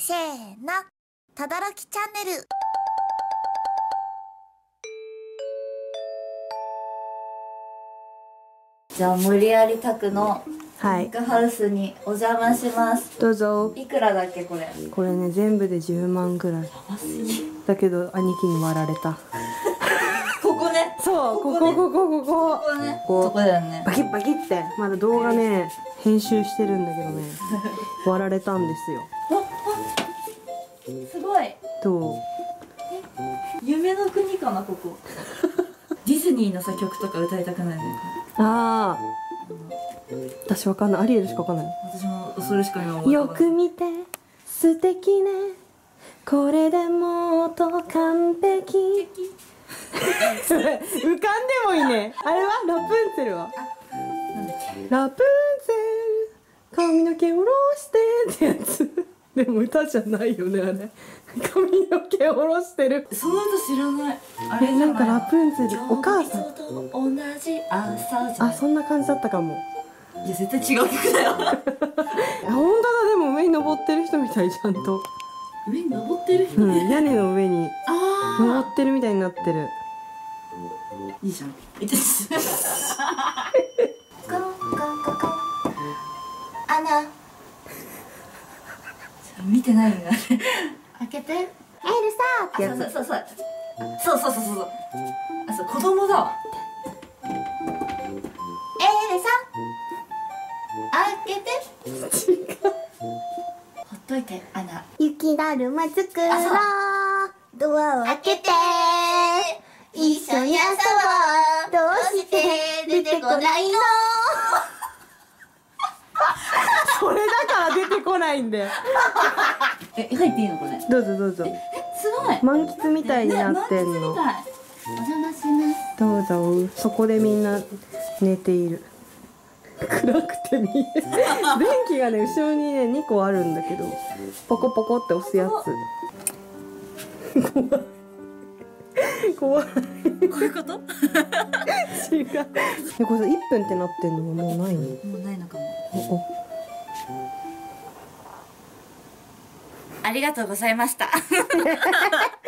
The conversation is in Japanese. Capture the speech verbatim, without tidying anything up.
せーの、ただらきチャンネル。じゃあ無理やり宅のはい、 ビッグハウスにお邪魔します。 どうぞ。 いくらだっけこれ？ これね、全部でじゅうまんくらい。だけど兄貴に割られた。 ここね。 そう、ここここここここね。ここだよね。 バキッバキってまだ動画ね編集してるんだけどね割られたんですよ。 すごい。 どう？ 夢の国かなここ。ディズニーのさ曲とか歌いたくないね。 ああ、私わかんない。アリエルしかわかんない。 私もそれしか今思い浮かばない。 よく見て素敵ね、これでもっと完璧。浮かんでもいいね。あれはラプンツェルはなんだっけ。 ラプンツェル髪の毛下ろしてってやつ。でも歌じゃないよねあれ。髪の毛下ろしてる。 その歌知らない。あれえ、なんかラプンツェルお母さん。 今日と同じ朝じゃない。 あ、そんな感じだったかも。 いや絶対違う曲だよ。 あ、本当だ。でも上に登ってる人みたい、ちゃんと。 上に登ってる人うん、 ね。 屋根の上にあ登ってるみたいになってる。 いいじゃん。いってしコンコンコンコン。アナ。見てないんだ。開けて。エルサってやつ。そうそうそうそう。そうそうそうそう。あ、そう子供だわ。エルサ。開けて。違う。ほっといて、アナ。 雪だるま作ろう。ドアを開けて。一緒に遊ぼう。どうして出てこないの？それだから出てこないんだよ。 え、入っていいのこれ？ どうぞどうぞ。 え、すごい。 満喫みたいになってんの。 ね、満喫みたい。お邪魔します。 どうぞ。そこでみんな寝ている。暗くて見え電気がね後ろにねにこあるんだけど、ポコポコって押すやつ。怖い。怖い。 こういうこと？ 違う。え、これいっぷんってなってんのもうないの？ もうないのかも。 おお。 ありがとうございました。